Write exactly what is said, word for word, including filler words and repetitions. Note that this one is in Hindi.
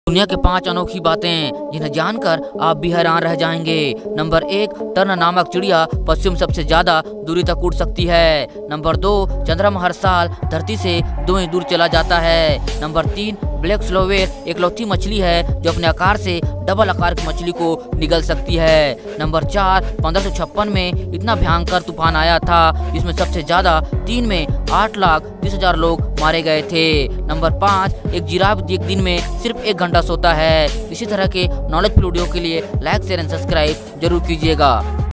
दुनिया के पांच अनोखी बातें जिन्हें जानकर आप भी हैरान रह जाएंगे। नंबर एक, टर्न नामक चिड़िया पश्चिम सबसे ज्यादा दूरी तक उड़ सकती है। नंबर दो, चंद्रमा हर साल धरती से दो इंच दूर चला जाता है। नंबर तीन, ब्लैक स्लोवेर एक लौती मछली है जो अपने आकार से डबल आकार की मछली को निगल सकती है। नंबर चार, पंद्रह सौ छप्पन में इतना भयंकर तूफान आया था जिसमें सबसे ज्यादा तीन में आठ लाख तीस हजार लोग मारे गए थे। नंबर पाँच, एक जिराफ एक दिन में सिर्फ एक घंटा सोता है। इसी तरह के नॉलेजफुल वीडियो के लिए लाइक शेयर एंड सब्सक्राइब जरूर कीजिएगा।